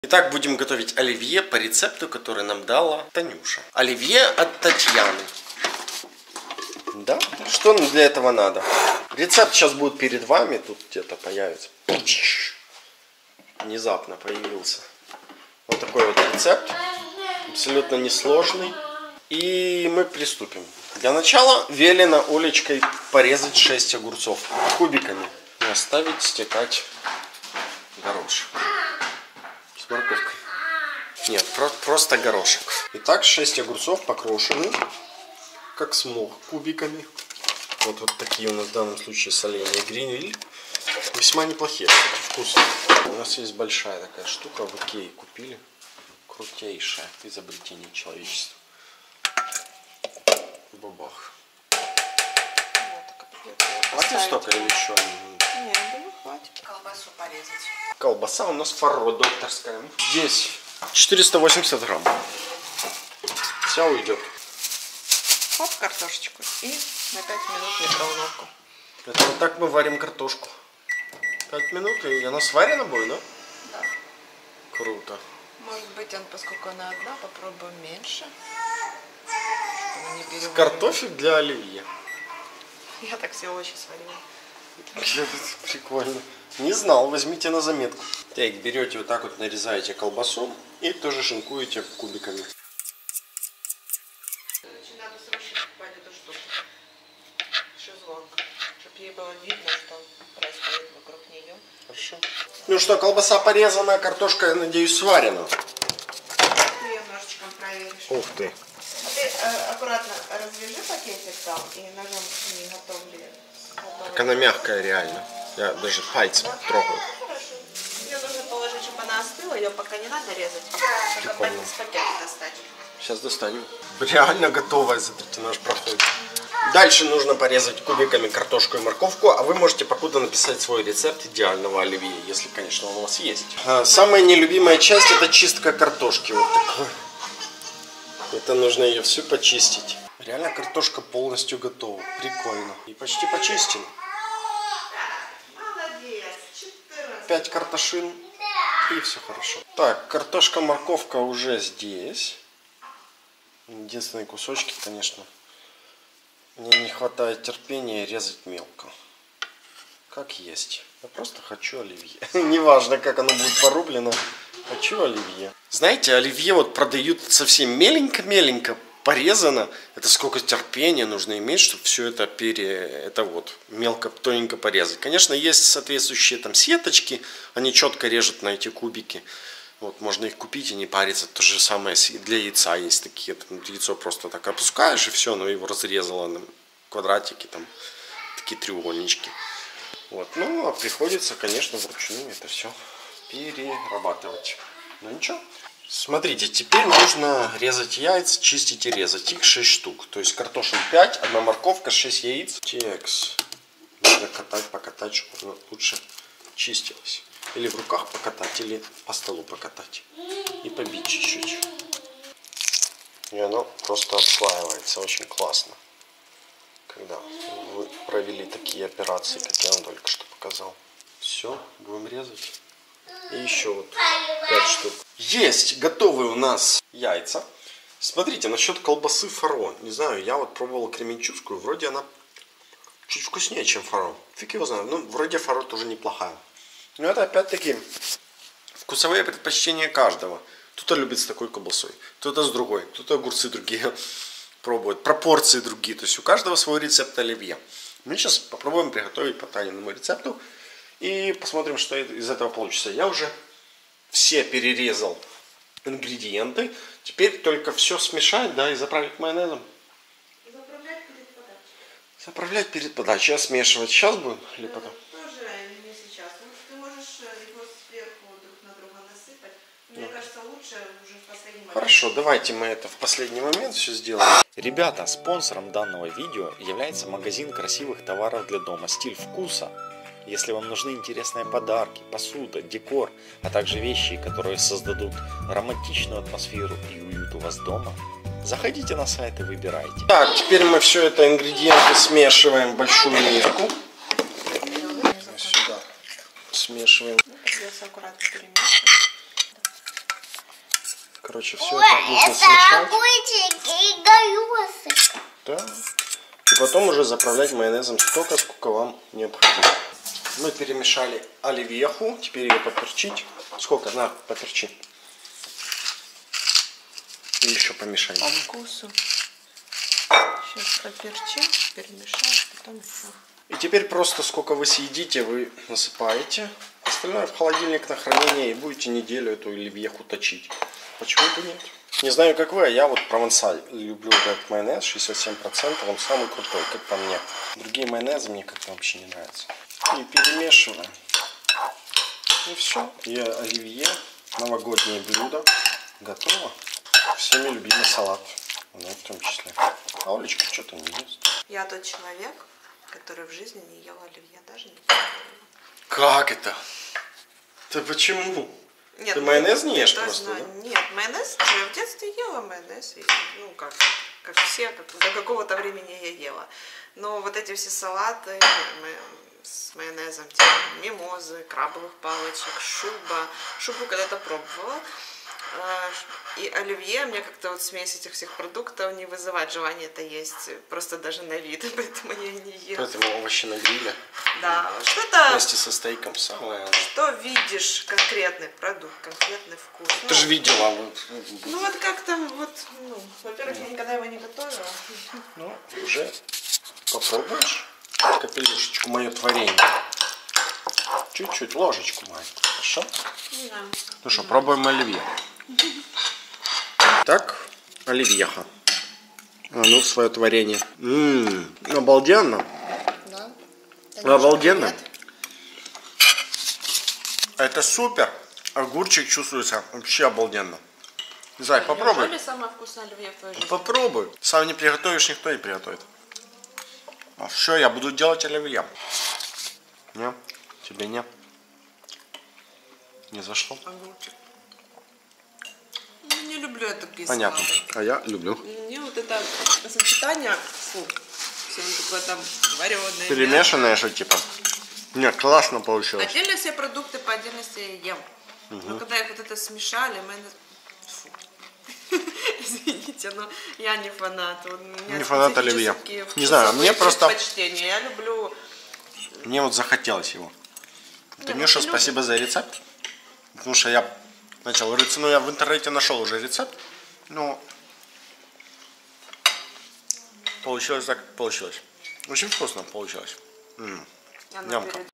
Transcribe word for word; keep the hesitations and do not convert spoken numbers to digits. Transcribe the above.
Итак, будем готовить оливье по рецепту, который нам дала Танюша. Оливье от Татьяны. Да? Что нам для этого надо? Рецепт сейчас будет перед вами, тут где-то появится. Внезапно появился. Вот такой вот рецепт. Абсолютно несложный. И мы приступим. Для начала велено Олечкой порезать шесть огурцов кубиками и оставить стекать горошек. С морковкой. Нет, про просто горошек. Итак, шесть огурцов покрошены, как смог, кубиками. Вот, вот такие у нас в данном случае соленья Гринвиль. Весьма неплохие, кстати, вкусные. У нас есть большая такая штука, в Икее купили. Крутейшее изобретение человечества. Бабах. Хватит столько или еще? Нет, думаю, хватит. Колбасу порезать. Колбаса у нас фаро докторская. Здесь четыреста восемьдесят грамм. Вся уйдет. Хоп, картошечку. И на пять минут в микроволновку. Это вот так мы варим картошку. пять минут, и она сварена будет, да? Да. Круто. Может быть, он, поскольку она одна, попробуем меньше. Картофель для оливье. Я так все овощи сварила. Прикольно. Не знал, возьмите на заметку. Так, берете вот так вот, нарезаете колбасу и тоже шинкуете кубиками. Надо срочно покупать эту штуку. Шезлонг. Чтобы ей было видно, что происходит вокруг нее. Хорошо. Ну что, колбаса порезана, картошка, я надеюсь, сварена. Ты ее ножичком проверишь. Ух ты. А ты э, аккуратно развяжи пакетик там и ножом не готовли. Так она мягкая реально. Я даже пальцем да? трогаю. Хорошо. Ее нужно положить, чтобы она остыла, ее пока не надо резать. Только из пакета достать. Сейчас достанем. Реально готовая, смотрите, наш проходит. Дальше нужно порезать кубиками картошку и морковку, а вы можете покуда написать свой рецепт идеального оливье, если, конечно, он у вас есть. Самая нелюбимая часть — это чистка картошки. Вот такой. Это нужно ее всю почистить. Реально картошка полностью готова. Прикольно. И почти почистила. пять картошин. И все хорошо. Так, картошка, морковка уже здесь. Единственные кусочки, конечно. Мне не хватает терпения резать мелко. Как есть. Я просто хочу оливье. Неважно, как оно будет порублено. Хочу оливье. Знаете, оливье вот продают совсем меленько-меленько порезано. Это сколько терпения нужно иметь, чтобы все это пере... это вот мелко, тоненько порезать. Конечно, есть соответствующие там сеточки. Они четко режут на эти кубики. Вот, можно их купить и не париться. То же самое для яйца есть такие. Там, яйцо просто так опускаешь, и все, оно его разрезало на квадратики, там, такие треугольнички. Вот. Ну, а приходится, конечно, вручную это все перерабатывать. Ну ничего. Смотрите, теперь нужно резать яйца, чистить и резать. Их шесть штук. То есть картошин пять, одна морковка, шесть яиц. Текс. Нужно катать, покатать, чтобы оно лучше чистилось. Или в руках покатать, или по столу покатать. И побить чуть-чуть. И оно просто отслаивается. Очень классно. Когда вы провели такие операции, как я вам только что показал. Все, будем резать. И еще вот пять штук. Есть готовые у нас яйца. Смотрите, насчет колбасы фаро. Не знаю, я вот пробовал кременчугскую. Вроде она чуть вкуснее, чем фаро. Фиг его знает. Ну, вроде фаро тоже неплохая. Но это опять-таки вкусовые предпочтения каждого. Кто-то любит с такой колбасой, кто-то с другой, кто-то огурцы другие пробует, пропорции другие. То есть у каждого свой рецепт оливье. Мы сейчас попробуем приготовить по Таниному рецепту и посмотрим, что из этого получится. Я уже все перерезал ингредиенты. Теперь только все смешать, да, и заправить майонезом. Заправлять перед подачей. Заправлять перед подачей. А смешивать сейчас будем или потом? Тоже не сейчас. Ты можешь его сверху друг на друга насыпать. Мне кажется, лучше уже в последний момент. Хорошо, давайте мы это в последний момент все сделаем. Ребята, спонсором данного видео является магазин красивых товаров для дома «Стиль вкуса». Если вам нужны интересные подарки, посуда, декор, а также вещи, которые создадут романтичную атмосферу и уют у вас дома, заходите на сайт и выбирайте. Так, теперь мы все это ингредиенты смешиваем в большую миску. Сюда смешиваем. Придется аккуратно перемешивать. Короче, все это нужно смешать. огурчики и горошек. Да. И потом уже заправлять майонезом столько, сколько вам необходимо. Мы перемешали оливьеху. Теперь ее поперчить. Сколько? На, поперчи. И еще помешаем. По вкусу. Сейчас поперчим, перемешаем, потом еще. И теперь просто сколько вы съедите, вы насыпаете. Остальное в холодильник на хранение и будете неделю эту оливьеху точить. Почему бы нет? Не знаю, как вы, а я вот провансаль люблю вот этот майонез, шестьдесят семь процентов, он самый крутой, как по мне. Другие майонезы мне как-то вообще не нравятся. И перемешиваем. И все. И оливье, новогоднее блюдо, готово. Всеми любимый салат, ну, в том числе. А Олечка что-то не ест. Я тот человек, который в жизни не ел оливье, даже не пробовала. Как это? Ты почему? Нет, Ты майонез не я ешь точно- просто, да? Нет, майонез, я в детстве ела майонез, и, ну как, как все, как, до какого-то времени я ела. Но вот эти все салаты ма- с майонезом, типа мимозы, крабовых палочек, шуба, шубу когда-то пробовала. А, И оливье, мне как-то вот смесь этих всех продуктов не вызывает желания это есть, просто даже на вид, поэтому я и не ем. Поэтому овощи на гриле Да, что-то, вместе со стейком самое. что видишь, конкретный продукт, конкретный вкус. Ты Ну, же видела. Вот, Ну вот как-то вот, ну, во-первых, я никогда его не готовила. ну, уже попробуешь капелюшечку, мое творение. Чуть-чуть, ложечку маленькую, хорошо? Да. Ну что, пробуем оливье. Так, оливьеха. А ну, свое творение. Ммм, обалденно. Да. Обалденно. Это супер. Огурчик чувствуется вообще обалденно. Зай, попробуй. Неужели самое вкусное оливье в твоей жизни? Попробуй. Сам не приготовишь, никто не приготовит. А все, я буду делать оливье. Не? Тебе не? Не зашло? Огурчик. Ну, не люблю я такие Понятно. салаты. А я люблю. Мне вот это сочетание, фу, все такое там вареное. Перемешанное же типа. Не, классно получилось. Отдельно все продукты по отдельности я ем. Но когда их вот это смешали, майонез... Фу. Извините, но я не фанат. Вот у меня Не фанат оливье. специфические Не знаю, вкусовые мне просто- предпочтения. Я люблю... Мне вот захотелось его. Не, Танюша, ну, ты спасибо за рецепт. Потому что я начал рыться. Ну, я в интернете нашел уже рецепт. Ну, получилось так, как получилось. Очень вкусно получилось. М. Я Нямка. наперед